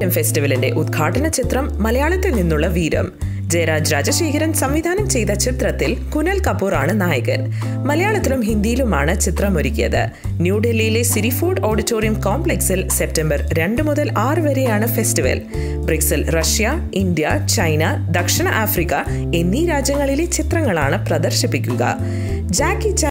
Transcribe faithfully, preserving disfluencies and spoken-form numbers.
Film ഫെസ്റ്റിവലിന്റെ ഉദ്ഘാടന ചിത്രം മലയാളത്തിൽ നിന്നുള്ള വീരം. ജയരാജ് രാജശേഖരൻ സംവിധാനം ചെയ്ത ചിത്രത്തിൽ കുനൽ കപൂർ ആണ് നായകൻ. മലയാളത്തിലും ഹിന്ദിയിലുമാണ് ചിത്രമൊരുക്കിയത്. ന്യൂഡൽഹിയിലെ സിരി ഫുഡ് ഓഡിറ്റോറിയം കോംപ്ലക്സിൽ സെപ്റ്റംബർ രണ്ട് മുതൽ ആറ് വരെയാണ് ഫെസ്റ്റിവൽ. ബ്രിക്സിൽ റഷ്യ, ഇന്ത്യ, ചൈന, ദക്ഷിണ ആഫ്രിക്ക എന്നീ രാജ്യങ്ങളിലെ ചിത്രങ്ങളാണ് പ്രദർശിപ്പിക്കുക. ജാക്കി